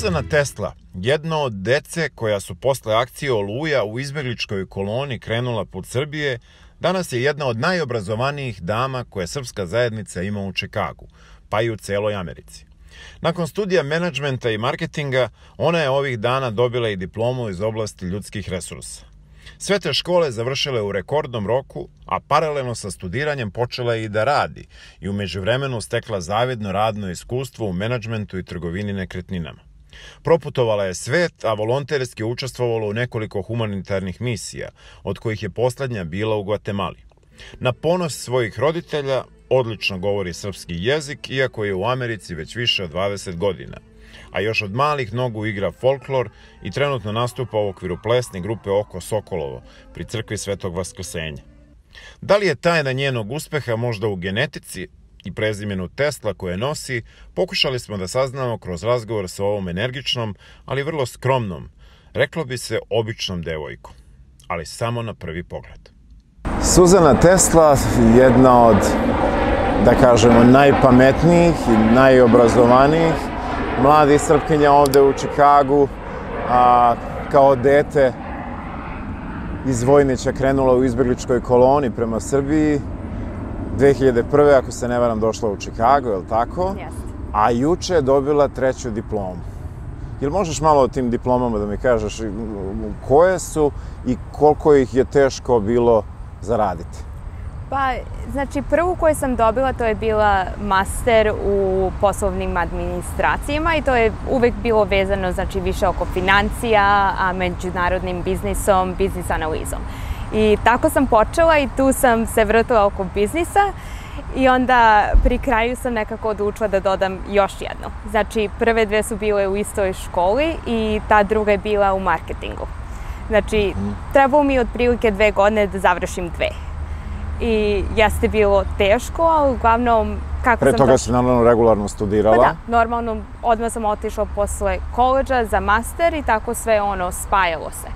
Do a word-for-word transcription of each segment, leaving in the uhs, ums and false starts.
Suzana Tesla, jedna od dece koja su posle akcije Oluja u izbegličkoj koloni krenula put Srbije, danas je jedna od najobrazovanijih dama koje srpska zajednica ima u Čikagu, pa i u celoj Americi. Nakon studija menadžmenta i marketinga, ona je ovih dana dobila i diplomu iz oblasti ljudskih resursa. Sve te škole završile u rekordnom roku, a paralelno sa studiranjem počela je i da radi i u međuvremenu stekla zavidno radno iskustvo u menadžmentu i trgovini nekretninama. Proputovala je svet, a volonterski učestvovala u nekoliko humanitarnih misija, od kojih je poslednja bila u Gvatemali. Na ponos svojih roditelja odlično govori srpski jezik, iako je u Americi već više od dvadeset godina. A još od malih nogu igra folklor i trenutno nastupa u okviru plesne grupe Oko Sokolovo pri crkvi Svetog Vaskrsenja. Da li je tajna njenog uspeha možda u genetici i prezimenu Tesla koje nosi, pokušali smo da saznamo kroz razgovor sa ovom energičnom, ali vrlo skromnom, reklo bi se običnom devojkom, ali samo na prvi pogled. Suzana Tesla, jedna od, da kažemo, najpametnijih i najobrazovanijih mladih Srpkinja ovde u Čikagu, a kao dete iz Vojnića krenula u izbegličkoj koloni prema Srbiji. dve hiljade prve. ako se ne varam, došla u Čikagu, je li tako? Jeste. A juče je dobila treću diplomu. Jel možeš malo o tim diplomama da mi kažeš koje su i koliko ih je teško bilo zaraditi? Pa, znači, prvu koju sam dobila to je bila master u poslovnim administracijama i to je uvek bilo vezano, znači, više oko financija, a međunarodnim biznisom, biznis analizom. I tako sam počela i tu sam se vrtila oko biznisa i onda pri kraju sam nekako odlučila da dodam još jednu. Znači, prve dve su bile u istoj školi i ta druga je bila u marketingu. Znači, trebalo mi otprilike dve godine da završim dve. I jeste bilo teško, ali uglavnom kako Pre sam... toga si naravno regularno studirala? Pa da, normalno odmah sam otišla posle koledža za master i tako sve ono spajalo se.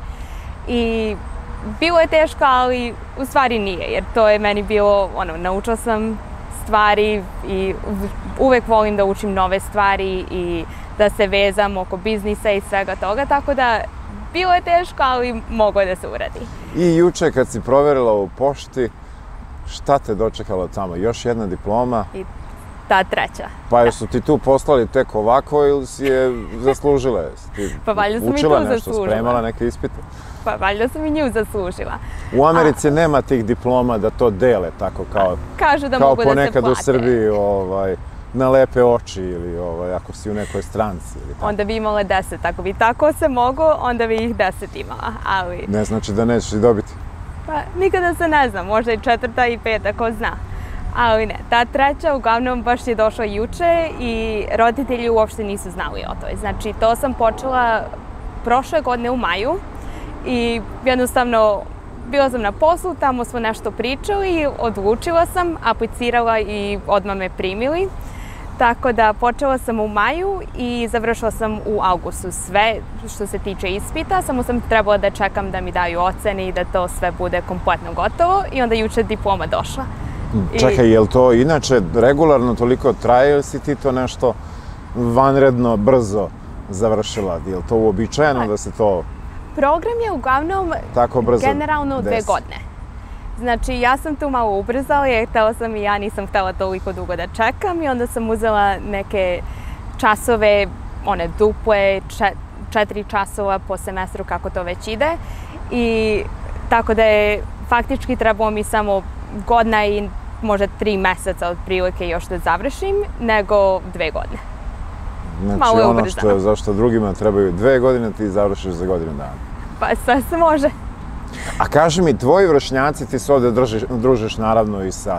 I bilo je teško, ali u stvari nije, jer to je meni bilo, ono, naučila sam stvari i uvek volim da učim nove stvari i da se vezam oko biznisa i svega toga, tako da bilo je teško, ali moglo je da se uradi. I juče kad si proverila u pošti, šta te dočekalo tamo? Još jedna diploma? I ta treća. Pa jesu ti tu poslali tek ovako ili si je zaslužila? Pa valjda sam i tu učila nešto, zaslužila. spremala neke ispite? Pa valjda sam i nju zaslužila. U Americi nema tih diploma da to dele tako kao... Kažu da kao mogu da se plate. ponekad u Srbiji, ovaj, na lepe oči ili ovaj, ako si u nekoj stranci. Ili tako. Onda bi imala deset. Ako bi tako se moglo, onda bi ih deset imala, ali... Ne znači da nećeš i dobiti. Pa nikada se ne zna, možda i četvrta i peta, ko zna. Ali ne, ta treća uglavnom baš je došla juče i roditelji uopšte nisu znali o toj. Znači, to sam počela prošle godine u maju i jednostavno bila sam na poslu, tamo smo nešto pričali i odlučila sam, aplicirala i odmah me primili. Tako da počela sam u maju i završila sam u avgustu sve što se tiče ispita, samo sam trebala da čekam da mi daju ocene i da to sve bude kompletno gotovo i onda juče diploma došla. Čekaj, je li to inače regularno toliko traje ili si ti to nešto vanredno, brzo završila? Je li to uobičajeno da se to... Program je uglavnom generalno dve godine. Znači, ja sam tu malo ubrzala jer htela sam i ja nisam htela toliko dugo da čekam i onda sam uzela neke časove, one duple, četiri časova po semestru kako to već ide i tako da je faktički trebalo mi samo godina i možda tri meseca otprilike još da završim, nego dve godine. Znači, ono što zašto drugima trebaju dve godine, ti završiš za godinu dana. Pa sve se može. A kaži mi, tvoji vršnjaci, ti se ovde družiš naravno i sa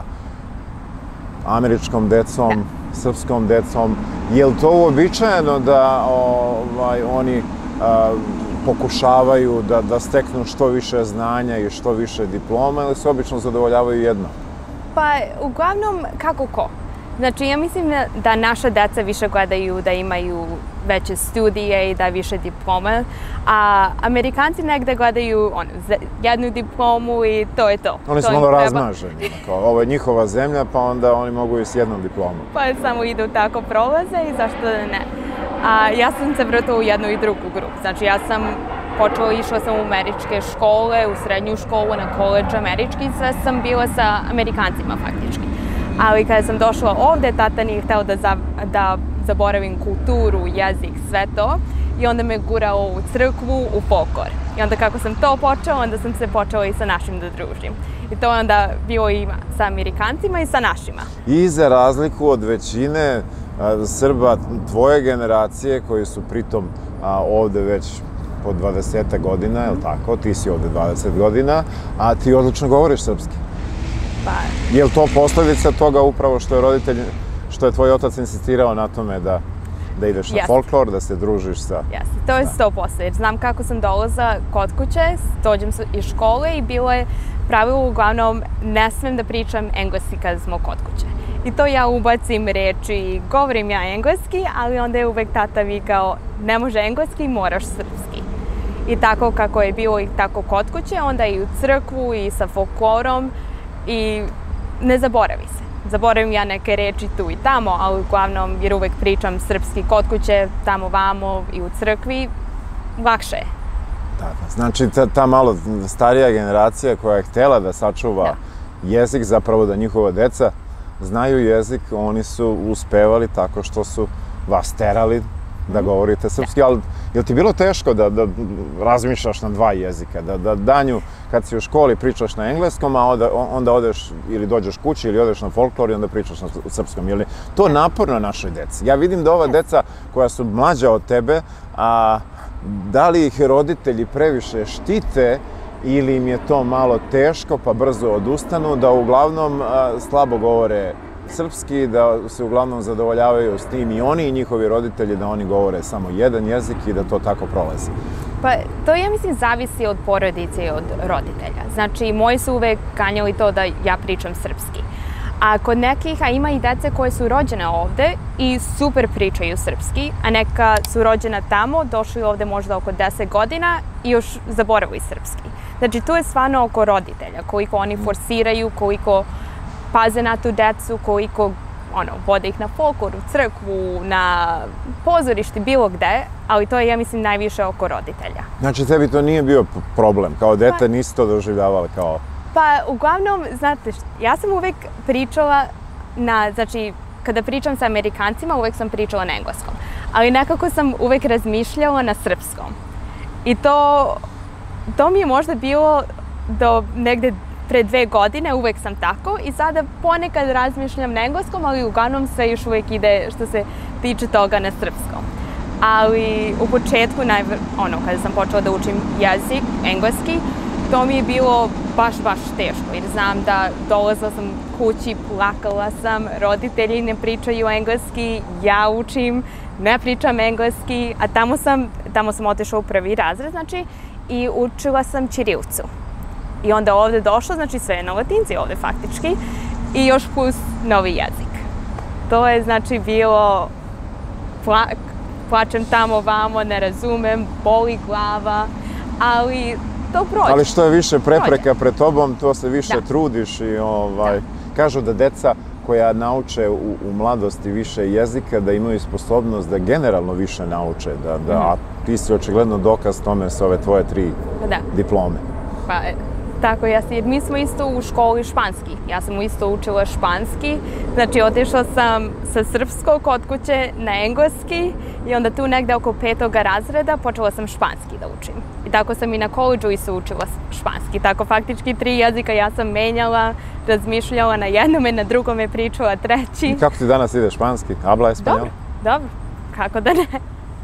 američkom decom, srpskom decom. Je li to uobičajeno da oni pokušavaju da steknu što više znanja i što više diploma ili se obično zadovoljavaju jedno? Pa, uglavnom, kako ko? Znači, ja mislim da naša deca više gledaju da imaju veće studije i da više diplome, a Amerikanci negde gledaju jednu diplomu i to je to. Oni su malo razmaženi. Ovo je njihova zemlja, pa onda oni mogu i s jednom diplomom. Pa samo idu tako prolaze i zašto da ne. A ja sam se vratila u jednu i drugu grupu. Znači ja sam počela, išla sam u američke škole, u srednju školu, na koledž američki, sve sam bila sa Amerikancima faktički. Ali kada sam došla ovde, tata nije hteo da, za, da zaboravim kulturu, jezik, sve to. I onda me gurao u crkvu, u folklor. I onda kako sam to počela, onda sam se počela i sa našim da družim. I to je onda bilo i sa Amerikancima i sa našima. I za razliku od većine a, Srba tvoje generacije, koji su pritom a, ovde već po dvadeset godina, je li tako? Ti si ovde dvadeset godina, a ti odlično govoriš srpski. Pa... Je li to posledica toga upravo što je roditelj, što je tvoj otac insistirao na tome da da ideš na folklor, da se družiš sa... Jeste, to je sto posto, jer znam kako sam dolaza kod kuće, dođem iz škole i bilo je pravilo uglavnom ne smem da pričam engleski kada smo kod kuće. I to ja ubacim reči, govorim ja engleski, ali onda je uvek tata vikao ne može engleski, moraš srpski. I tako kako je bilo i tako kod kuće, onda i u crkvu i sa folklorom i ne zaboravi se. Zaboravim ja neke reči tu i tamo, ali uglavnom, jer uvek pričam srpski kod kuće, tamo vamo i u crkvi, lakše je. Da, da. Znači, ta, ta malo starija generacija koja je htela da sačuva da. jezik, zapravo da njihova deca znaju jezik, oni su uspevali tako što su vas terali da govorite srpski, ali je li ti bilo teško da, da razmišljaš na dva jezika, da, da danju kad si u školi pričaš na engleskom, a onda, onda odeš ili dođeš kući ili odeš na folklor i onda pričaš na srpskom, je li to naporno našoj deci? Ja vidim da ova deca koja su mlađa od tebe, a da li ih roditelji previše štite ili im je to malo teško pa brzo odustanu, da uglavnom a, slabo govore srpski, da se uglavnom zadovoljavaju s tim i oni i njihovi roditelji da oni govore samo jedan jezik i da to tako prolazi? Pa to ja mislim zavisi od porodice i od roditelja. Znači moji su uvek ganjali to da ja pričam srpski. A kod nekih, a ima i dece koje su rođene ovde i super pričaju srpski, a neka su rođena tamo, došli ovde možda oko deset godina i još zaboravili srpski. Znači tu je stvarno oko roditelja, koliko oni forsiraju, koliko paze na tu decu, koliko ono, vode ih na folklor, u crkvu, na pozorišti, bilo gde, ali to je, ja mislim, najviše oko roditelja. Znači, tebi to nije bio problem, kao dete pa, nisi to doživljavala kao... Pa, uglavnom, znate, ja sam uvek pričala na, znači, kada pričam sa Amerikancima, uvek sam pričala na engleskom, ali nekako sam uvek razmišljala na srpskom. I to, to mi je možda bilo do negde pre dve godine, uvek sam tako i sada ponekad razmišljam na engleskom, ali uglavnom sve još uvek ide što se tiče toga na srpskom. Ali u početku, ono, kada sam počela da učim jezik, engleski, to mi je bilo baš, baš teško, jer znam da dolazila sam kući, plakala sam, roditelji ne pričaju engleski, ja učim, ne pričam engleski, a tamo sam, tamo sam otišla u prvi razred, znači, i učila sam ćirilicu. I onda ovde došla, znači sve je na latinci ovde faktički, i još plus novi jezik. To je znači bilo, pla, plačem tamo vamo, ne razumem, boli glava, ali to prođe. Ali što je više prepreka pred tobom, to se više da. trudiš i ovaj, da. kažu da deca koja nauče u, u mladosti više jezika, da imaju sposobnost da generalno više nauče, da, da, mm. a ti si očigledno dokaz tome s ove tvoje tri da. diplome. Pa, tako, ja, jer mi smo isto u školi španski. Ja sam isto učila španski. Znači, otišla sam sa srpskog kod kuće na engleski i onda tu negde oko petoga razreda počela sam španski da učim. I tako sam i na koledžu isto učila španski. Tako, faktički tri jezika ja sam menjala, razmišljala na jednome, na drugome pričala treći. I kako ti danas ide španski? Habla español? Dobro, dobro. Kako da ne?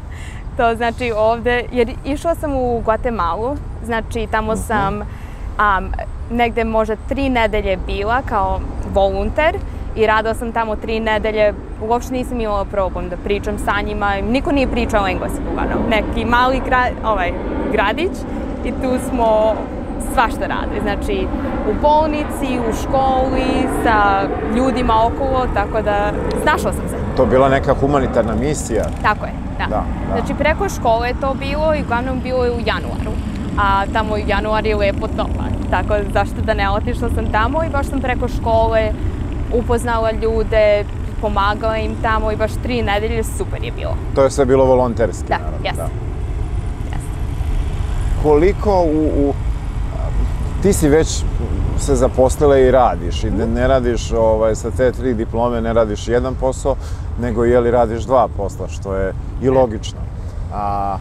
To znači ovde, jer išla sam u Guatemalu, znači tamo sam um, negde možda tri nedelje bila kao volunter i radila sam tamo tri nedelje. Uopšte nisam imala problem da pričam sa njima, niko nije pričao engleski uglavnom. Neki mali gra, ovaj, gradić i tu smo svašta radili, znači u bolnici, u školi, sa ljudima okolo, tako da snašla sam se. To je bila neka humanitarna misija? Tako je, da. da, da. Znači preko škole je to bilo i uglavnom bilo je u januaru, a tamo u januar je lepo toplo, tako zašto da ne, otišla sam tamo i baš sam preko škole upoznala ljude, pomagala im tamo i baš tri nedelje super je bilo. To je sve bilo volonterski, Da, naravno. jeste. Da. Jeste. Koliko u, u... Ti si već se zaposlila i radiš i da ne radiš ovaj, sa te tri diplome, ne radiš jedan posao, nego je li radiš dva posla, što je i logično. A,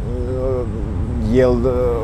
jel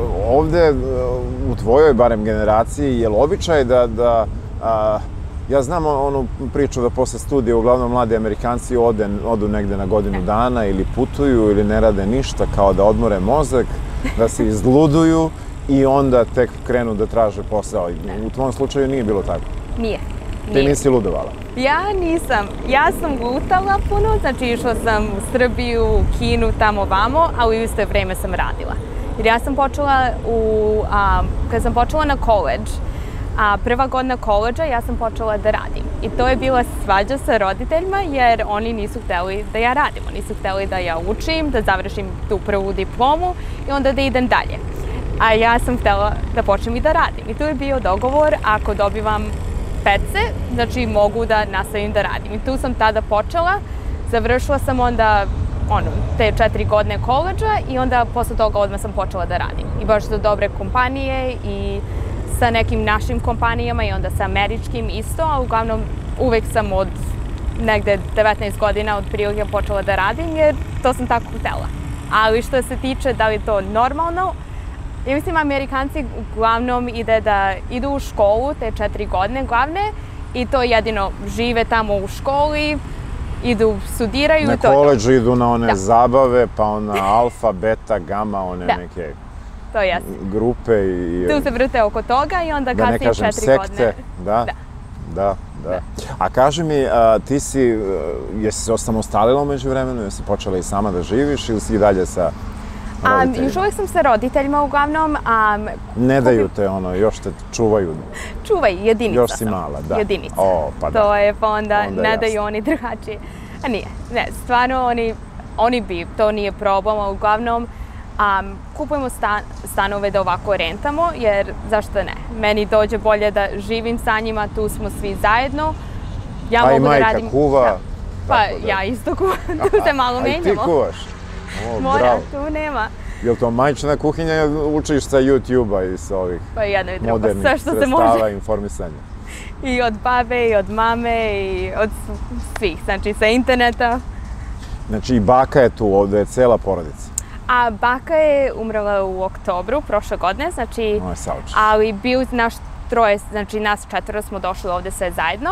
ovde u tvojoj barem generaciji, jel običaj da, da a, ja znam onu priču da posle studija uglavnom mladi Amerikanci ode, odu negde na godinu dana ili putuju ili ne rade ništa kao da odmore mozak, da se izluduju i onda tek krenu da traže posao. U tvom slučaju nije bilo tako? Nije. Ti nisi ludovala? Ja nisam. Ja sam lutala puno, znači išla sam u Srbiju, Kinu, tamo vamo, ali u isto vreme sam radila. Jer ja sam počela u, a, kad sam počela na koleđ, a prva godina koleđa ja sam počela da radim. I to je bila svađa sa roditeljima jer oni nisu hteli da ja radim. Oni nisu hteli da ja učim, da završim tu prvu diplomu i onda da idem dalje. A ja sam htela da počnem i da radim. I tu je bio dogovor, ako dobivam pece, znači mogu da nastavim da radim. I tu sam tada počela, završila sam onda ono, te četiri godine koleđa i onda posle toga odmah sam počela da radim. I baš za dobre kompanije i sa nekim našim kompanijama i onda sa američkim isto, a uglavnom uvek sam od negde devetnaest godina od prilike počela da radim jer to sam tako htela. Ali što se tiče da li je to normalno, ja mislim Amerikanci uglavnom ide da idu u školu te četiri godine glavne i to jedino žive tamo u školi, idu, studiraju na i to je to. Na koleđu idu na one da. zabave, pa ona alfa, beta, gama, one da. neke to jest. grupe i... Tu se vrte oko toga i onda da kasnije četiri godine. Da ne kažem sekte, da, da, da, da. da. A kaži mi, a, ti si, a, jesi se osamostalila umeđu vremenu, jesi počela i sama da živiš ili si i dalje sa roditeljima? Um, još uvijek sam sa roditeljima uglavnom. Um, ne daju te ono, još te čuvaju. Čuvaj, jedinica još si sam. mala, da. Jedinica. O, pa da. To je pa onda, onda ne jasno. daju oni drugačije. A nije, ne, stvarno oni, oni bi, to nije problem, a uglavnom um, kupujemo stan, stanove da ovako rentamo, jer zašto ne? Meni dođe bolje da živim sa njima, tu smo svi zajedno. Ja a mogu i majka da radim, kuva. Da. Pa da. ja isto kuvam, tu se malo menjamo. A i ti kuvaš? O, Mora, bravo. tu nema. Je li to majčina kuhinja učiš sa YouTube-a i sa ovih pa jedno i drugo, modernih sve što se sredstava može. informisanja? I od babe, i od mame, i od svih, znači sa interneta. Znači i baka je tu, ovdje je cela porodica. A baka je umrla u oktobru prošle godine, znači, Oj, saučeš. ali bio naš troje, znači nas četvero smo došli ovdje sve zajedno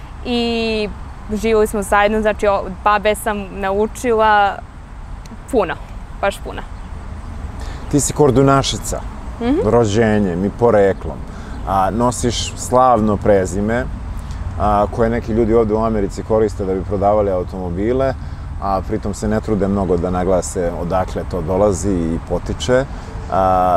i živjeli smo zajedno, znači od babe sam naučila puno, baš puno. Ti si Kordunašica, mm-hmm. rođenjem i poreklom. A, nosiš slavno prezime a, koje neki ljudi ovdje u Americi koriste da bi prodavali automobile, a pritom se ne trude mnogo da naglase odakle to dolazi i potiče. A,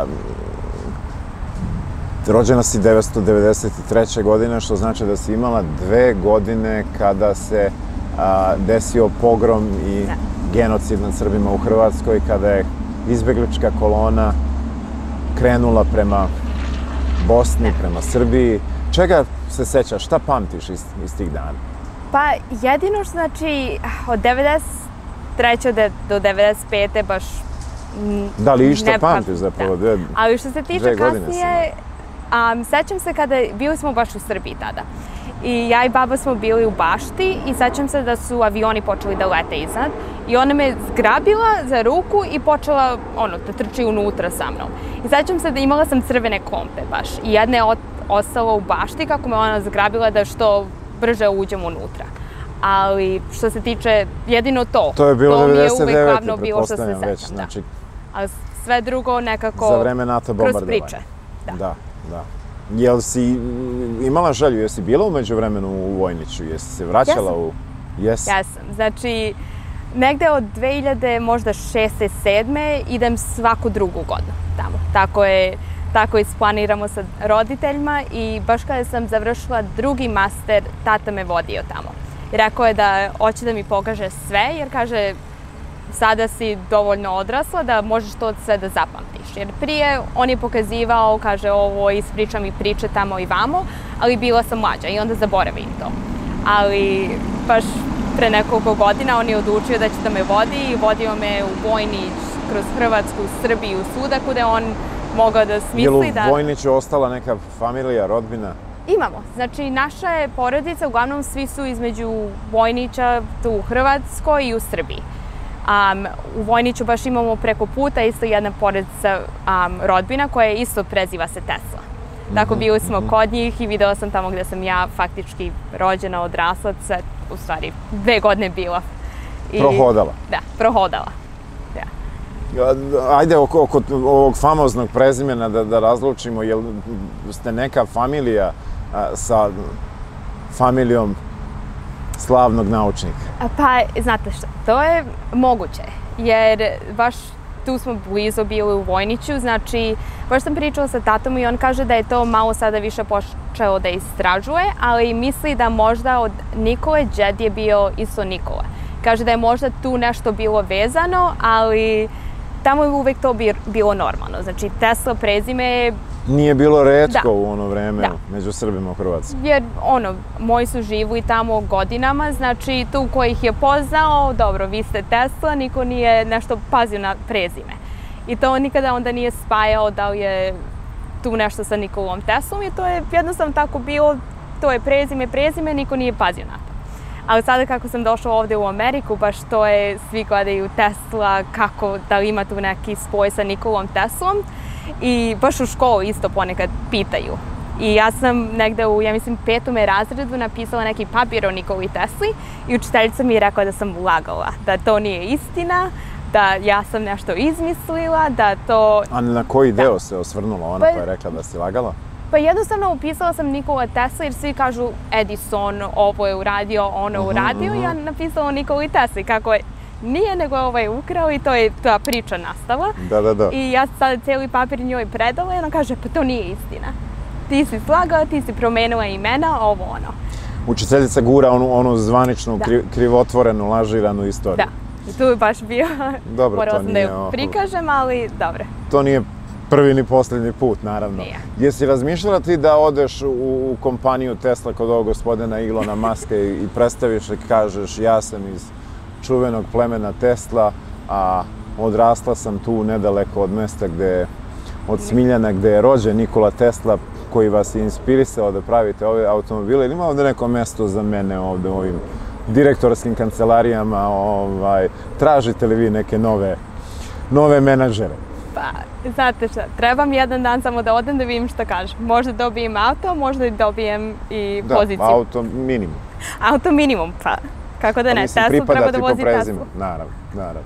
rođena si devetsto devedeset treće. godine, što znači da si imala dve godine kada se a, desio pogrom i da. genocid nad Srbima u Hrvatskoj, kada je izbeglička kolona krenula prema Bosni, prema Srbiji. Čega se sećaš, šta pamtiš iz, iz tih dana? Pa jedino što znači od devedeset treće do devedeset pete baš Da li išta ne pamtiš zapravo? Da. Ali što se tiče kasnije, um, um, sećam se kada, bili smo baš u Srbiji tada. I ja i baba smo bili u bašti i sećam se da su avioni počeli da lete iznad. I ona me zgrabila za ruku i počela ono, da trči unutra sa mnom. I sećam se da imala sam crvene klompe baš. I jedna je ostala u bašti kako me ona zgrabila da što brže uđem unutra. Ali što se tiče jedino to. To je bilo to devedeset devete. mi je uvek glavno bilo što se pretpostavljam sećam. već, znači... Da. Ali sve drugo nekako za vreme NATO bombardovanja. Kroz priče. Da. Da, da. Jel si imala želju, jesi bila umeđu vremenu u Vojniću, jesi se vraćala Jesam. u... Jesi? Jesam. Znači, negde od dve hiljade, možda šeste, sedme idem svaku drugu godinu tamo. Tako je, tako isplaniramo sa roditeljima i baš kada sam završila drugi master, tata me vodio tamo. I rekao je da hoće da mi pokaže sve, jer kaže, sada si dovoljno odrasla da možeš to sve da zapamtiš. Jer prije on je pokazivao, kaže, ovo ispričam i priče tamo i vamo, ali bila sam mlađa i onda zaboravim to. Ali baš pre nekoliko godina on je odlučio da će da me vodi i vodio me u Vojnić, kroz Hrvatsku, Srbiju, svuda kuda je on mogao da smisli da... Je li u Vojniću ostala neka familija, rodbina? Imamo. Znači, naša je porodica, uglavnom svi su između Vojnića, tu u Hrvatskoj i u Srbiji. Um, u Vojniću baš imamo preko puta isto jedna porodica um, rodbina koja isto preziva se Tesla. Tako bili smo kod njih i videla sam tamo gde sam ja faktički rođena, odrasla, sve, u stvari dve godine bila. I, prohodala. Da, prohodala. Ja. Ajde, oko, oko ovog famoznog prezimena da, da razlučimo, jel ste neka familija a, sa familijom slavnog naučnika? Pa, znate što, to je moguće, jer baš tu smo blizu bili u Vojniću, znači, baš sam pričala sa tatom i on kaže da je to malo sada više počeo da istražuje, ali misli da možda od Nikole džed je bio isto Nikola. Kaže da je možda tu nešto bilo vezano, ali tamo je uvek to bilo normalno. Znači, Tesla prezime je... Nije bilo retko da. u ono vreme da. među Srbima u Hrvatskoj. Jer, ono, moji su živili tamo godinama, znači tu ko ih je poznao, dobro, vi ste Tesla, niko nije nešto pazio na prezime. I to nikada onda nije spajao da li je tu nešto sa Nikolom Teslom i to je jednostavno tako bilo, to je prezime, prezime, niko nije pazio na to. Ali sada kako sam došla ovde u Ameriku, baš to je, svi gledaju Tesla, kako, da li ima tu neki spoj sa Nikolom Teslom. I baš u školu isto ponekad pitaju. I ja sam negde u, ja mislim, petome razredu napisala neki papir o Nikoli Tesli i učiteljica mi je rekla da sam lagala, da to nije istina, da ja sam nešto izmislila, da to... A na koji deo da. se osvrnula ona pa, koja je rekla da si lagala? Pa jednostavno upisala sam Nikola Tesla jer svi kažu Edison, ovo je uradio, ono je uradio i ja napisala Nikoli Tesli kako je nije, nego je ovaj ukrao i to je ta priča nastala. Da, da, da. I ja sada cijeli papir njoj predala i ona kaže, pa to nije istina. Ti si slagala, ti si promenila imena, ovo ono. Učiteljica gura onu, onu zvaničnu, kri, krivotvorenu, lažiranu istoriju. Da. I tu je baš bio, dobro, morala sam da nije, ju prikažem, ali dobro. To nije prvi ni posljednji put, naravno. Nije. Jesi razmišljala ti da odeš u, u kompaniju Tesla kod ovog gospodina Ilona Muska i, i predstaviš i kažeš ja sam iz čuvenog plemena Tesla, a odrasla sam tu nedaleko od mesta gde, od Smiljana gde je rođen Nikola Tesla, koji vas je inspirisao da pravite ove automobile. Ili ima ovde neko mesto za mene ovde u ovim direktorskim kancelarijama? Ovaj, tražite li vi neke nove, nove menadžere? Pa, znate šta, trebam jedan dan samo da odem da vidim šta kažem. Možda dobijem auto, možda dobijem i da, poziciju. Da, auto minimum. Auto minimum, pa. Kako da ne, Tesla treba da vozi Tesla. Naravno, naravno.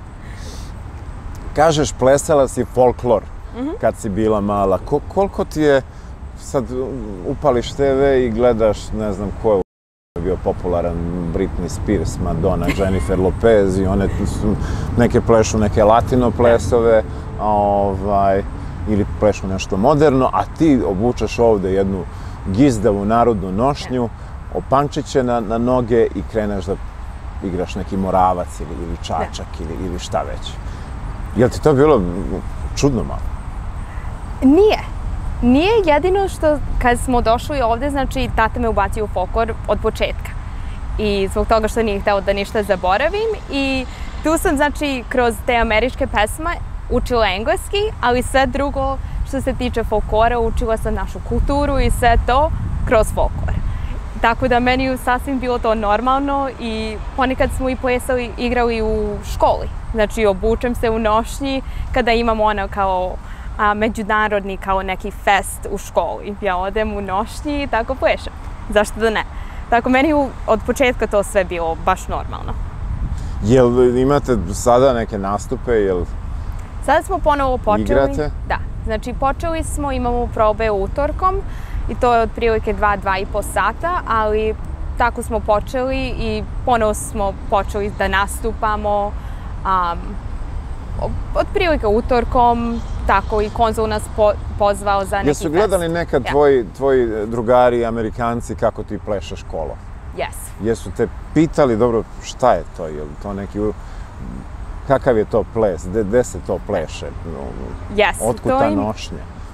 Kažeš, plesala si folklor mm-hmm. kad si bila mala. Ko, koliko ti je, sad upališ te ve i gledaš, ne znam ko je bio popularan, Britney Spears, Madonna, Jennifer Lopez i one su, neke plešu neke latino plesove, ovaj, ili plešu nešto moderno, a ti obučeš ovde jednu gizdavu narodnu nošnju, opančiće na, na noge i kreneš da igraš neki Moravac ili, ili Čačak ili, ili šta već. Je li ti to bilo čudno malo? Nije. Nije, jedino što kad smo došli ovde, znači tata me ubacio u folklor od početka. I zbog toga što nije hteo da ništa zaboravim i tu sam, znači, kroz te američke pesme učila engleski, ali sve drugo što se tiče folklora učila sam našu kulturu i sve to kroz folklor. Tako da meni je sasvim bilo to normalno i ponekad smo i plesali, igrali u školi. Znači, obučem se u nošnji kada imamo ono kao a, međunarodni, kao neki fest u školi. Ja odem u nošnji i tako plešem. Zašto da ne? Tako, meni u, od početka to sve bilo baš normalno. Jel imate sada neke nastupe? Jel sada smo ponovo počeli. Igrate? Da. Znači, počeli smo, imamo probe utorkom. I to je otprilike dva, dva i po sata, ali tako smo počeli i ponovo smo počeli da nastupamo. Um, otprilike utorkom, tako i konzul nas po, pozvao za neki fest. Jesu gledali nekad ja. tvoji, tvoji drugari, Amerikanci, kako ti plešeš kolo? Yes. Jesu te pitali, dobro, šta je to? Je li to neki... Kakav je to ples? Gde se to pleše? Yes. Otkud ta nošnja?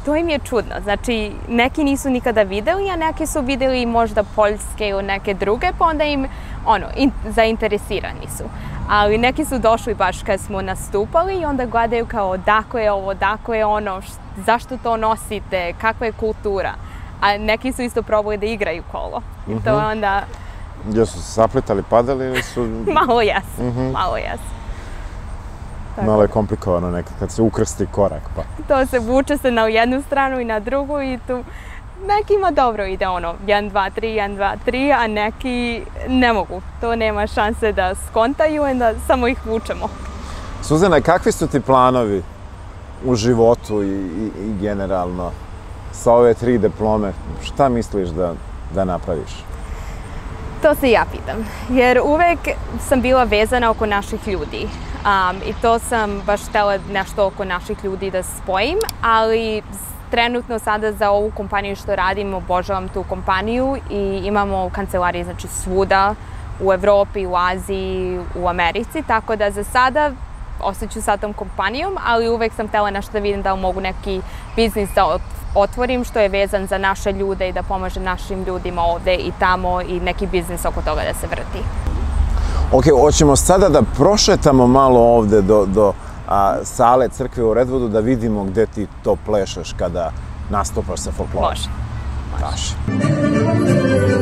to im je čudno. Znači, neki nisu nikada videli, a neki su videli možda poljske ili neke druge, pa onda im, ono, in, zainteresirani su. Ali neki su došli baš kad smo nastupali i onda gledaju kao odakle je ovo, odakle je ono, zašto to nosite, kakva je kultura. A neki su isto probali da igraju kolo. I to je onda... Jesu se saplitali, padali ili su... Malo jes, mm-hmm. malo jes. Tako. Malo je komplikovano nekad kad se ukrsti korak, pa... To se vuče se na jednu stranu i na drugu i tu... Nekima dobro ide ono, jedan, dva, tri, jedan, dva, tri, a neki ne mogu. To nema šanse da skontaju i da samo ih vučemo. Suzana, kakvi su ti planovi u životu i, i, i generalno sa ove tri diplome? Šta misliš da, da napraviš? To se ja pitam, jer uvek sam bila vezana oko naših ljudi. Um, I to sam baš htjela nešto oko naših ljudi da spojim, ali trenutno sada za ovu kompaniju što radim, obožavam tu kompaniju i imamo kancelarije znači svuda u Evropi, u Aziji, u Americi, tako da za sada ostaću sa tom kompanijom, ali uvek sam htjela nešto da vidim da li mogu neki biznis da otvorim što je vezan za naše ljude i da pomaže našim ljudima ovde i tamo i neki biznis oko toga da se vrti. Ok, hoćemo sada da prošetamo malo ovde do, do a, sale crkve u Redwoodu da vidimo gde ti to plešeš kada nastupaš sa folklorom. Može. Može.